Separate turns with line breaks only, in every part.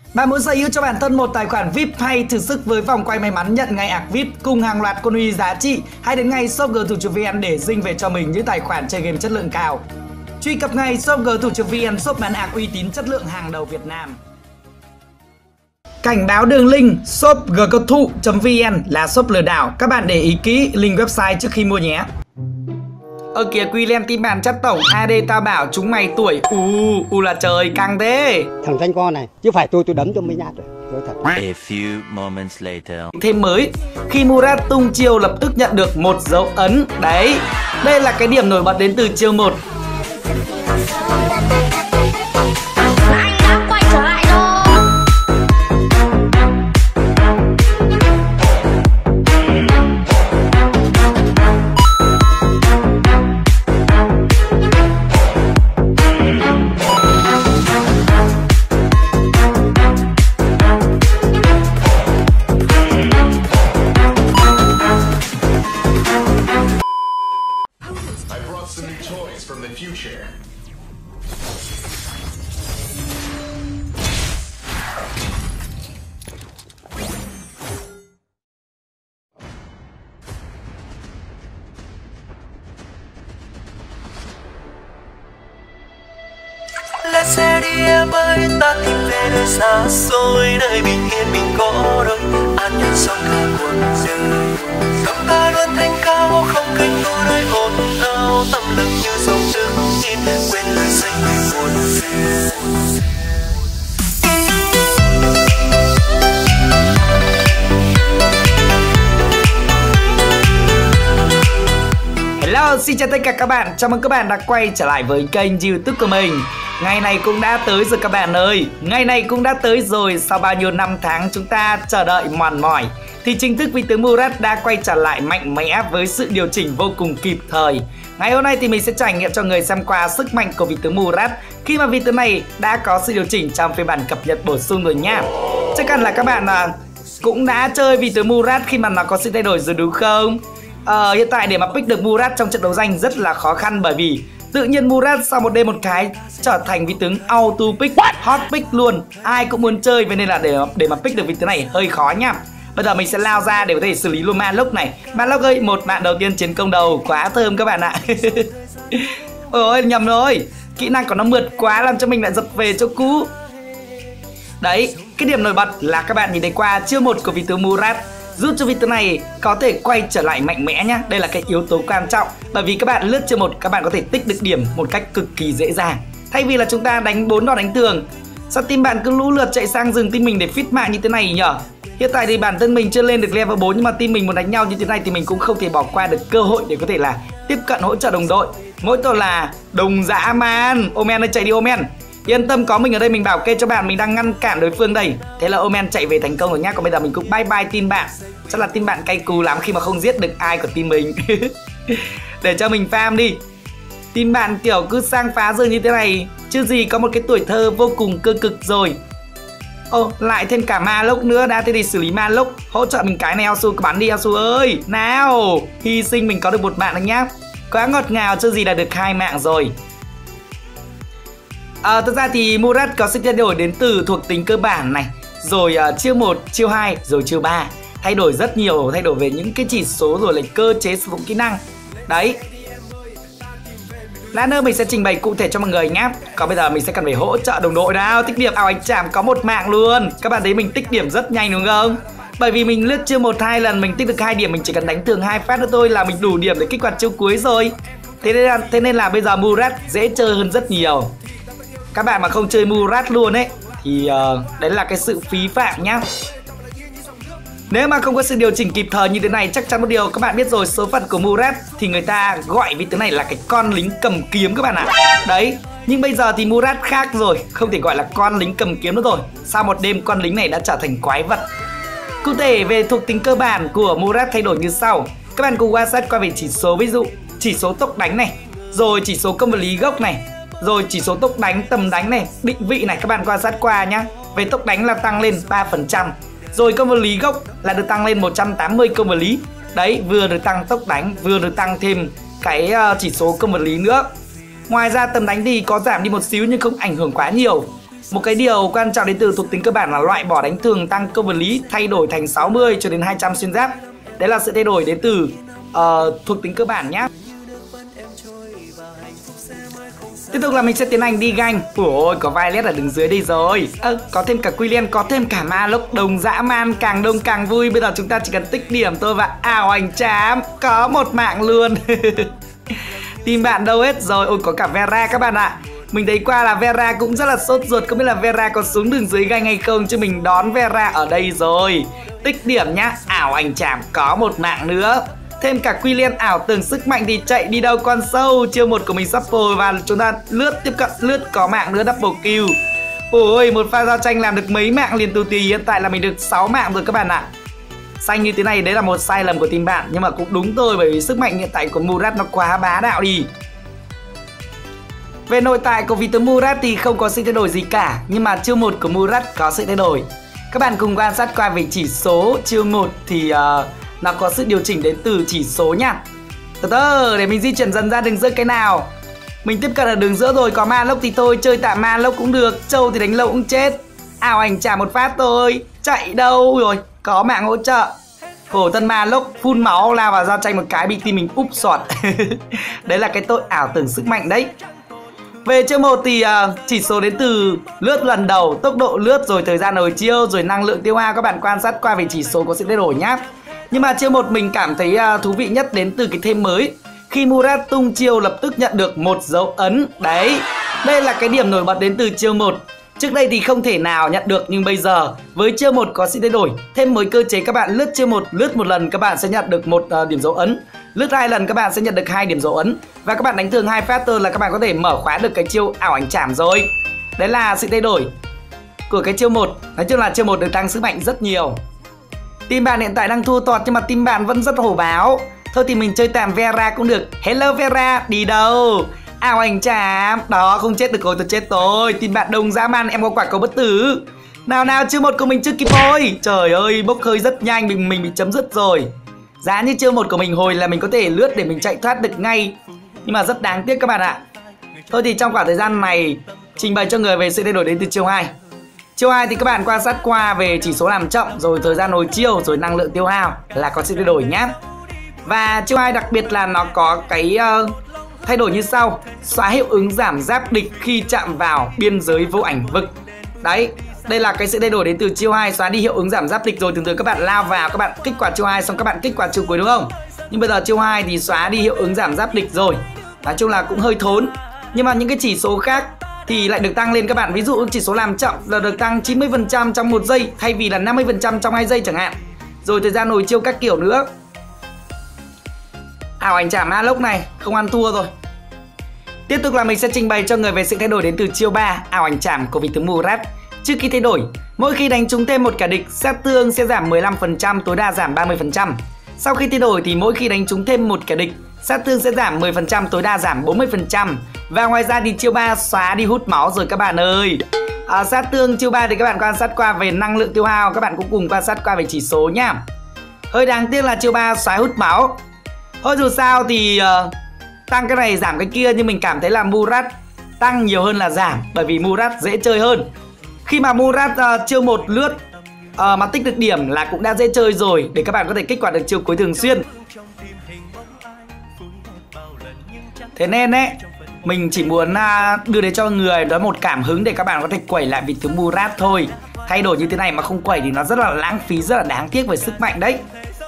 Bạn muốn sở hữu cho bản thân một tài khoản VIP hay thử sức với vòng quay may mắn nhận ngày ạc VIP cùng hàng loạt con uy giá trị, hãy đến ngay shopg-thủ.vn để dinh về cho mình những tài khoản chơi game chất lượng cao. Truy cập ngay shopg-thủ.vn, shop bán ạc uy tín chất lượng hàng đầu Việt Nam. Cảnh báo đường link shopg-thủ.vn là shop lừa đảo, các bạn để ý kỹ link website trước khi mua nhé. Ơ kìa Quy Len tin bàn chat tổng AD tao bảo chúng mày tuổi là trời căng thế.
Thằng danh con này chứ phải tôi đấm cho mấy nhát rồi. Thật.
A few moments later.
Thêm mới, khi Murat tung chiêu lập tức nhận được một dấu ấn. Đấy, đây là cái điểm nổi bật đến từ chiêu 1.
Anh đã quay trở lại rồi.
From the future.
Lái xe đi em ơi, ta tìm về nơi xa xôi, nơi bình yên mình có đôi an nhàn sống cả cuộc đời. Tâm ta luôn thanh cao, không cánh đua nơi ồn ào, tâm lực như dòng đứng yên, quên lời xanh về muôn phiền.
Hello, xin chào tất cả các bạn, chào mừng các bạn đã quay trở lại với kênh YouTube của mình. Ngày này cũng đã tới rồi các bạn ơi, ngày này cũng đã tới rồi. Sau bao nhiêu năm tháng chúng ta chờ đợi mòn mỏi thì chính thức vị tướng Murat đã quay trở lại mạnh mẽ với sự điều chỉnh vô cùng kịp thời. Ngày hôm nay thì mình sẽ trải nghiệm cho người xem qua sức mạnh của vị tướng Murat khi mà vị tướng này đã có sự điều chỉnh trong phiên bản cập nhật bổ sung rồi nha. Chắc hẳn là các bạn cũng đã chơi vị tướng Murat khi mà nó có sự thay đổi rồi đúng không? Hiện tại để mà pick được Murat trong trận đấu danh rất là khó khăn, bởi vì tự nhiên Murat sau một đêm một cái trở thành vị tướng auto pick, hot pick luôn. Ai cũng muốn chơi, vậy nên là để mà pick được vị tướng này hơi khó nha. Bây giờ mình sẽ lao ra để có thể xử lý luôn Malok này. Malok ơi, một bạn đầu tiên chiến công đầu, quá thơm các bạn ạ. Ôi nhầm rồi, kỹ năng của nó mượt quá làm cho mình lại giật về chỗ cũ. Đấy, cái điểm nổi bật là các bạn nhìn thấy qua chiêu 1 của vị tướng Murat giúp cho vị tướng này có thể quay trở lại mạnh mẽ nhá. Đây là cái yếu tố quan trọng, bởi vì các bạn lướt chiêu 1 các bạn có thể tích được điểm một cách cực kỳ dễ dàng. Thay vì là chúng ta đánh 4 đòn đánh tường, sao team bạn cứ lũ lượt chạy sang rừng team mình để fit mạng như thế này nhở? Hiện tại thì bản thân mình chưa lên được level 4, nhưng mà team mình muốn đánh nhau như thế này thì mình cũng không thể bỏ qua được cơ hội để có thể là tiếp cận hỗ trợ đồng đội. Mỗi tội là đồng dã man. Omen ơi chạy đi Omen. Yên tâm, có mình ở đây mình bảo kê cho bạn, mình đang ngăn cản đối phương đây. Thế là Omen chạy về thành công rồi nhá. Còn bây giờ mình cũng bye bye team bạn. Chắc là team bạn cay cú lắm khi mà không giết được ai của team mình. Để cho mình farm đi. Team bạn kiểu cứ sang phá rừng như thế này, chứ gì có một cái tuổi thơ vô cùng cơ cực rồi. Lại thêm cả Malok nữa. Đã thế thì xử lý Malok, hỗ trợ mình cái này. Elsu cứ bắn đi Elsu ơi. Nào, hy sinh mình có được một mạng đấy nhá. Quá ngọt ngào, chứ gì là được 2 mạng rồi. Thật ra thì Murat có sự thay đổi đến từ thuộc tính cơ bản này, rồi chiêu 1, chiêu 2, rồi chiêu 3. Thay đổi rất nhiều, thay đổi về những cái chỉ số rồi là cơ chế sử dụng kỹ năng. Đấy, lát nữa mình sẽ trình bày cụ thể cho mọi người nhé. Còn bây giờ mình sẽ cần phải hỗ trợ đồng đội nào. Tích điểm, anh chạm có 1 mạng luôn. Các bạn thấy mình tích điểm rất nhanh đúng không? Bởi vì mình lướt chiêu 1 2 lần mình tích được 2 điểm, mình chỉ cần đánh thường 2 phát nữa thôi là mình đủ điểm để kích hoạt chiêu cuối rồi. Thế nên là bây giờ Murat dễ chơi hơn rất nhiều. Các bạn mà không chơi Murat luôn ấy thì đấy là cái sự phí phạm nhá. Nếu mà không có sự điều chỉnh kịp thời như thế này, chắc chắn một điều các bạn biết rồi, số phận của Murat thì người ta gọi vị tướng này là cái con lính cầm kiếm các bạn ạ. Đấy, nhưng bây giờ thì Murat khác rồi, không thể gọi là con lính cầm kiếm nữa rồi. Sau một đêm con lính này đã trở thành quái vật. Cụ thể về thuộc tính cơ bản của Murat thay đổi như sau. Các bạn cùng quan sát qua về chỉ số, ví dụ chỉ số tốc đánh này, rồi chỉ số công vật lý gốc này, rồi chỉ số tốc đánh, tầm đánh này, định vị này, các bạn quan sát qua nhá. Về tốc đánh là tăng lên 3%. Rồi công vật lý gốc là được tăng lên 180 công vật lý. Đấy, vừa được tăng tốc đánh, vừa được tăng thêm cái chỉ số công vật lý nữa. Ngoài ra tầm đánh thì có giảm đi một xíu nhưng không ảnh hưởng quá nhiều. Một cái điều quan trọng đến từ thuộc tính cơ bản là loại bỏ đánh thường, tăng công vật lý, thay đổi thành 60 cho đến 200 xuyên giáp. Đấy là sự thay đổi đến từ thuộc tính cơ bản nhé. Tiếp tục là mình sẽ tiến hành đi ganh. Ôi, có Violet ở đứng dưới đây rồi. Có thêm cả Quy Liên, có thêm cả Ma Lốc đồng dã man, càng đông càng vui. Bây giờ chúng ta chỉ cần tích điểm thôi và ảo ảnh chám, có một mạng luôn. Team bạn đâu hết rồi? Ôi, có cả Vera các bạn ạ. Mình thấy qua là Vera cũng rất là sốt ruột, không biết là Vera có xuống đường dưới ganh hay không, chứ mình đón Vera ở đây rồi. Tích điểm nhá, ảo ảnh chảm có một mạng nữa. Thêm cả Quy Liên ảo tưởng sức mạnh thì chạy đi đâu con sâu. Chiêu 1 của mình sắp rồi và chúng ta lướt tiếp cận, lướt có mạng nữa, double kill. Ôi, một pha giao tranh làm được mấy mạng liền tù tì. Hiện tại là mình được 6 mạng rồi các bạn ạ. Xanh như thế này đấy là một sai lầm của team bạn, nhưng mà cũng đúng thôi, bởi vì sức mạnh hiện tại của Murat nó quá bá đạo đi. Về nội tại của vị tướng Murat thì không có sự thay đổi gì cả, nhưng mà chiêu 1 của Murat có sự thay đổi. Các bạn cùng quan sát qua về chỉ số. Chiêu 1 thì nó có sự điều chỉnh đến từ chỉ số nha. Từ từ để mình di chuyển dần ra đường giữa cái nào. Mình tiếp cận ở đường giữa rồi, có Ma Lốc thì thôi, chơi tạm Ma Lốc cũng được. Trâu thì đánh lâu cũng chết. Ảo ảnh trả một phát thôi. Chạy đâu rồi, có mạng hỗ trợ. Khổ thân Ma Lốc phun máu lao vào giao tranh một cái bị team mình úp sọt. Đấy là cái tội ảo tưởng sức mạnh đấy. Về chiêu 1 thì chỉ số đến từ lướt lần đầu, tốc độ lướt, rồi thời gian hồi chiêu, rồi năng lượng tiêu hao. Các bạn quan sát qua về chỉ số có sự thay đổi nhá. Nhưng mà chiêu 1 mình cảm thấy thú vị nhất đến từ cái thêm mới. Khi Murat tung chiêu lập tức nhận được một dấu ấn. Đấy, đây là cái điểm nổi bật đến từ chiêu 1. Trước đây thì không thể nào nhận được, nhưng bây giờ với chiêu 1 có sự thay đổi. Thêm mới cơ chế, các bạn lướt chiêu 1, lướt một lần các bạn sẽ nhận được một điểm dấu ấn. Lướt 2 lần các bạn sẽ nhận được 2 điểm dấu ấn. Và các bạn đánh thường 2 phát là các bạn có thể mở khóa được cái chiêu ảo ảnh chảm rồi. Đấy là sự thay đổi của cái chiêu 1. Nói chung là chiêu 1 được tăng sức mạnh rất nhiều. Team bạn hiện tại đang thua tọt, nhưng mà team bạn vẫn rất hổ báo. Thôi thì mình chơi tạm Vera cũng được. Hello Vera, đi đâu? Ảo ảnh chảm. Đó, không chết được rồi, tôi chết rồi. Team bạn đồng dã man, em có quả cầu bất tử. Nào nào, chiêu 1 của mình chưa kịp thôi. Trời ơi, bốc hơi rất nhanh, mình bị chấm dứt rồi. Giá như chiêu 1 của mình hồi là mình có thể lướt để mình chạy thoát được ngay, nhưng mà rất đáng tiếc các bạn ạ. Thôi thì trong khoảng thời gian này trình bày cho người về sự thay đổi đến từ chiêu 2. Chiêu 2 thì các bạn quan sát qua về chỉ số làm chậm, rồi thời gian hồi chiêu, rồi năng lượng tiêu hao là có sự thay đổi nhé. Và chiêu 2 đặc biệt là nó có cái thay đổi như sau. Xóa hiệu ứng giảm giáp địch khi chạm vào biên giới vô ảnh vực. Đấy, đây là cái sự thay đổi đến từ chiêu 2, xóa đi hiệu ứng giảm giáp địch rồi. Thường thường các bạn lao vào, các bạn kích hoạt chiêu 2 xong các bạn kích hoạt chiêu cuối đúng không? Nhưng bây giờ chiêu 2 thì xóa đi hiệu ứng giảm giáp địch rồi. Nói chung là cũng hơi thốn. Nhưng mà những cái chỉ số khác thì lại được tăng lên các bạn. Ví dụ chỉ số làm chậm là được tăng 90% trong 1 giây thay vì là 50% trong 2 giây chẳng hạn. Rồi thời gian hồi chiêu các kiểu nữa. Ảo ảnh chảm Ma Lốc này không ăn thua rồi. Tiếp tục là mình sẽ trình bày cho người về sự thay đổi đến từ chiêu 3, ảo ảnh chảm của vị tướng Murat. Trước khi thay đổi, mỗi khi đánh trúng thêm một kẻ địch, sát thương sẽ giảm 15%, tối đa giảm 30%. Sau khi thay đổi thì mỗi khi đánh trúng thêm một kẻ địch, sát thương sẽ giảm 10%, tối đa giảm 40%. Và ngoài ra thì chiêu 3 xóa đi hút máu rồi các bạn ơi. Sát thương chiêu 3 thì các bạn quan sát qua về năng lượng tiêu hao, các bạn cũng cùng quan sát qua về chỉ số nhá. Hơi đáng tiếc là chiêu 3 xóa hút máu. Thôi dù sao thì tăng cái này giảm cái kia, nhưng mình cảm thấy là Murat tăng nhiều hơn là giảm, bởi vì Murat dễ chơi hơn. Khi mà Murat chiêu 1 lướt mà tích được điểm là cũng đã dễ chơi rồi, để các bạn có thể kích hoạt được chiêu cuối thường xuyên. Thế nên ấy, mình chỉ muốn đưa đến cho người đó một cảm hứng để các bạn có thể quẩy lại vị tướng Murat thôi. Thay đổi như thế này mà không quẩy thì nó rất là lãng phí, rất là đáng tiếc về sức mạnh đấy.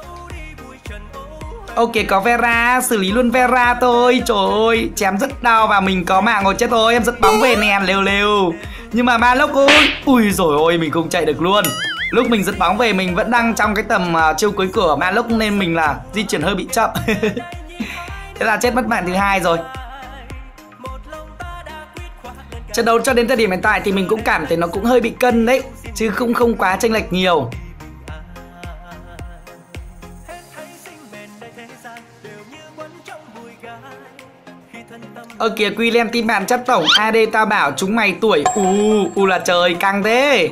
Ok, có Vera, xử lý luôn Vera thôi. Trời ơi, chém rất đau và mình có mạng rồi, chết rồi. Em giật bóng về nè, lêu lêu. Nhưng mà Ma Lốc ơi, ui rồi ôi, mình không chạy được luôn. Lúc mình giật bóng về mình vẫn đang trong cái tầm chiêu cuối cửa Ma Lốc, nên mình là di chuyển hơi bị chậm. Thế là chết mất mạng thứ 2 rồi. Trận đấu cho đến thời điểm hiện tại thì mình cũng cảm thấy nó cũng hơi bị cân đấy, chứ cũng không quá chênh lệch nhiều. Kìa Quy Liên team bạn chắc tổng AD tao bảo chúng mày tuổi là trời căng thế.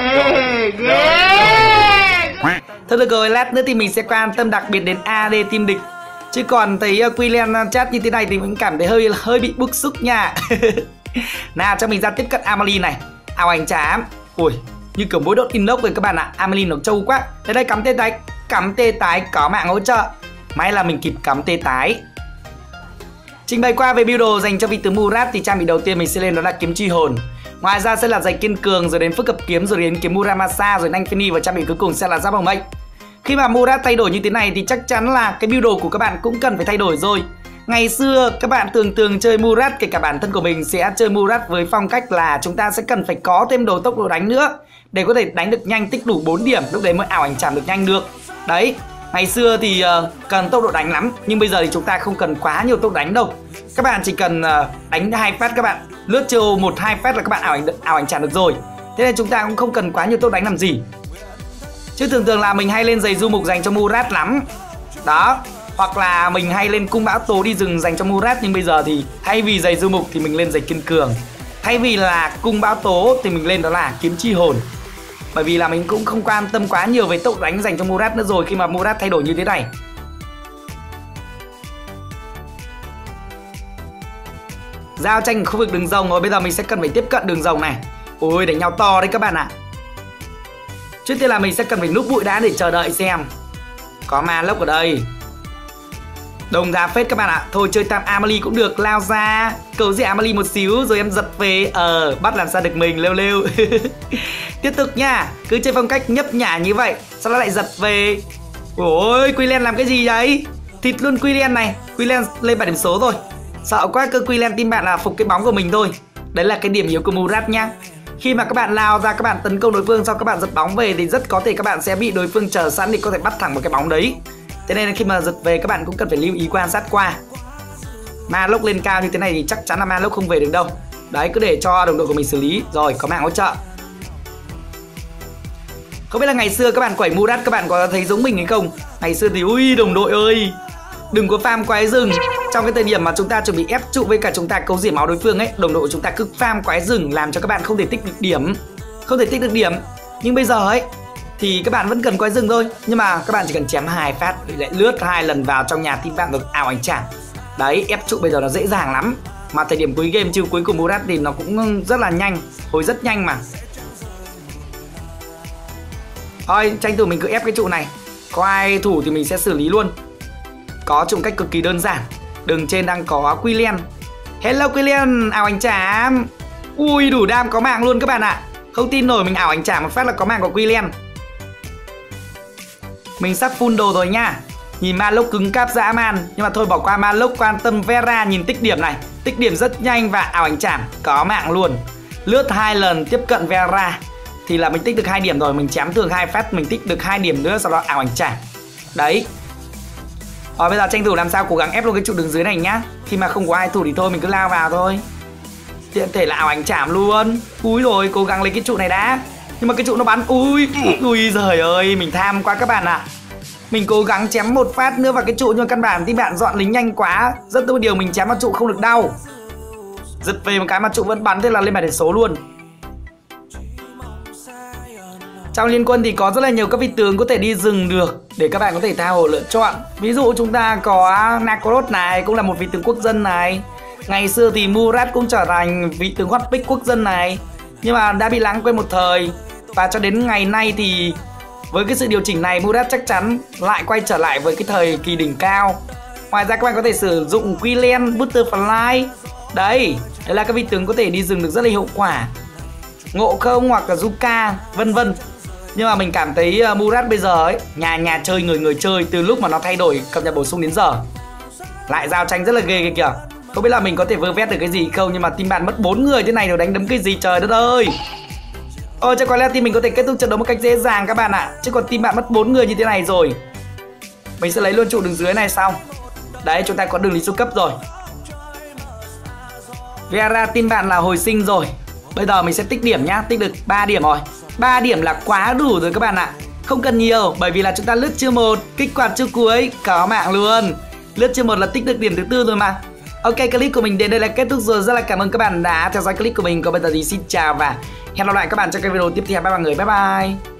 Thôi được rồi, lát nữa thì mình sẽ quan tâm đặc biệt đến AD team địch. Chứ còn thấy Quy Liên chat như thế này thì mình cảm thấy hơi bị bức xúc nha. Nào cho mình ra tiếp cận Amelie này. ảo ảnh chám. Ui, như kiểu mỗi đốt inox rồi các bạn ạ. Amelie nó trâu quá. Đây đây, cắm tê tái có mạng hỗ trợ. May là mình kịp cắm tê tái. Trình bày qua về build đồ dành cho vị tướng Murat thì trang bị đầu tiên mình sẽ lên đó là kiếm truy hồn. Ngoài ra sẽ là giày kiên cường, rồi đến phức cập kiếm, rồi đến kiếm Muramasa, rồi nanh Phoenix và trang bị cuối cùng sẽ là giáp hồng mệnh. Khi mà Murat thay đổi như thế này thì chắc chắn là cái build đồ của các bạn cũng cần phải thay đổi rồi. Ngày xưa các bạn thường chơi Murat, kể cả bản thân của mình sẽ chơi Murat với phong cách là chúng ta sẽ cần phải có thêm đồ tốc độ đánh nữa để có thể đánh được nhanh, tích đủ 4 điểm, lúc đấy mới ảo ảnh chạm được nhanh được. Đấy, ngày xưa thì cần tốc độ đánh lắm, nhưng bây giờ thì chúng ta không cần quá nhiều tốc độ đánh đâu. Các bạn chỉ cần đánh 2 phát, các bạn lướt chiêu 1-2 phát là các bạn ảo ảnh chạm được rồi. Thế nên chúng ta cũng không cần quá nhiều tốc đánh làm gì. Chứ thường là mình hay lên giày du mục dành cho Murat lắm. Đó, hoặc là mình hay lên cung bão tố đi rừng dành cho Murat. Nhưng bây giờ thì thay vì giày du mục thì mình lên giày kiên cường. Thay vì là cung bão tố thì mình lên đó là kiếm chi hồn. Bởi vì là mình cũng không quan tâm quá nhiều về tốc đánh dành cho Murat nữa rồi, khi mà Murat thay đổi như thế này. Giao tranh khu vực đường rồng rồi, bây giờ mình sẽ cần phải tiếp cận đường rồng này. Ôi, đánh nhau to đấy các bạn ạ. Trước tiên là mình sẽ cần phải núp bụi đá để chờ đợi xem. Có ma lốc ở đây. Đồng giá phết các bạn ạ. Thôi chơi tam Amelie cũng được, lao ra cầu gì Amelie một xíu rồi em giật về. Bắt làm sao được mình, lêu Tiếp tục nha. Cứ chơi phong cách nhấp nhả như vậy, sao nó lại giật về. Ôi, Quillen làm cái gì đấy? Thịt luôn Quillen này. Quillen lên 7 điểm số rồi. Sợ quá, cơ Quillen team bạn là phục cái bóng của mình thôi. Đấy là cái điểm yếu của Murat nhá. Khi mà các bạn lao ra, các bạn tấn công đối phương, sau các bạn giật bóng về thì rất có thể các bạn sẽ bị đối phương chờ sẵn để có thể bắt thẳng một cái bóng đấy. Thế nên khi mà giật về các bạn cũng cần phải lưu ý quan sát qua. Ma lốc lên cao như thế này thì chắc chắn là ma lốc không về được đâu. Đấy, cứ để cho đồng đội của mình xử lý. Rồi, có mạng hỗ trợ. Không biết là ngày xưa các bạn quẩy Murat các bạn có thấy giống mình hay không? Ngày xưa thì ui đồng đội ơi, đừng có farm quái rừng. Trong cái thời điểm mà chúng ta chuẩn bị ép trụ với cả chúng ta cấu rỉa máu đối phương ấy, đồng đội của chúng ta cứ farm quái rừng làm cho các bạn không thể tích được điểm. Nhưng bây giờ ấy thì các bạn vẫn cần quái rừng thôi, nhưng mà các bạn chỉ cần chém 2 phát thì lại lướt 2 lần vào trong nhà team bạn được ảo ảnh chạm. Đấy, ép trụ bây giờ nó dễ dàng lắm. Mà thời điểm cuối game chiêu cuối cùng Murat thì nó cũng rất là nhanh, hồi rất nhanh mà. Thôi, tranh thủ mình cứ ép cái trụ này. Có ai thủ thì mình sẽ xử lý luôn. Có trùng cách cực kỳ đơn giản. Đường trên đang có Quillen. Hello Quillen, ảo ảnh chạm. Ui, đủ đam có mạng luôn các bạn ạ. Không tin nổi mình ảo ảnh chạm một phát là có mạng của Quillen. Mình sắp full đồ rồi nha. Nhìn ma lốc cứng cáp dã man, nhưng mà thôi bỏ qua ma lốc, quan tâm Vera. Nhìn tích điểm này, tích điểm rất nhanh và ảo ảnh chạm có mạng luôn. Lướt 2 lần tiếp cận Vera thì là mình tích được 2 điểm rồi. Mình chém thường 2 phát mình tích được 2 điểm nữa, sau đó ảo ảnh chạm. Đấy. Rồi bây giờ tranh thủ làm sao cố gắng ép luôn cái trụ đường dưới này nhá. Khi mà không có ai thủ thì thôi mình cứ lao vào thôi. Tiện thể là ảo ảnh chạm luôn. Úi rồi, cố gắng lấy cái trụ này đã. Nhưng mà cái trụ nó bắn. Ui giời ơi, mình tham quá các bạn ạ. Mình cố gắng chém một phát nữa vào cái trụ, nhưng mà căn bản thì bạn dọn lính nhanh quá. Rất đôi điều mình chém vào trụ không được đau. Giật về một cái mà trụ vẫn bắn, thế là lên 7 điểm số luôn. Trong liên quân thì có rất là nhiều các vị tướng có thể đi rừng được để các bạn có thể tha hồ lựa chọn. Ví dụ chúng ta có Nakaroth này, cũng là một vị tướng quốc dân này. Ngày xưa thì Murat cũng trở thành vị tướng hot pick quốc dân này, nhưng mà đã bị lãng quên một thời. Và cho đến ngày nay thì với cái sự điều chỉnh này, Murat chắc chắn lại quay trở lại với cái thời kỳ đỉnh cao. Ngoài ra các bạn có thể sử dụng Quillen, Butterfly. Đấy là các vị tướng có thể đi rừng được rất là hiệu quả. Ngộ không hoặc là Zuka vân vân. Nhưng mà mình cảm thấy Murat bây giờ ấy, nhà chơi người chơi từ lúc mà nó thay đổi cập nhật bổ sung đến giờ. Lại giao tranh rất là ghê kìa. Không biết là mình có thể vơ vét được cái gì không, nhưng mà team bạn mất 4 người thế này rồi đánh đấm cái gì trời đất ơi. Chắc có lẽ team mình có thể kết thúc trận đấu một cách dễ dàng các bạn ạ. Chứ còn team bạn mất 4 người như thế này rồi. Mình sẽ lấy luôn trụ đường dưới này xong. Đấy, chúng ta có đường lý số cấp rồi. Vera team bạn là hồi sinh rồi. Bây giờ mình sẽ tích điểm nhá, tích được 3 điểm rồi. 3 điểm là quá đủ rồi các bạn ạ. Không cần nhiều, bởi vì là chúng ta lướt chiêu 1, kích hoạt chiêu cuối, có mạng luôn. Lướt chiêu 1 là tích được điểm thứ 4 rồi mà. Ok, clip của mình đến đây là kết thúc rồi. Rất là cảm ơn các bạn đã theo dõi clip của mình. Còn bây giờ thì xin chào và hẹn gặp lại các bạn trong cái video tiếp theo. Bye mọi người, bye bye.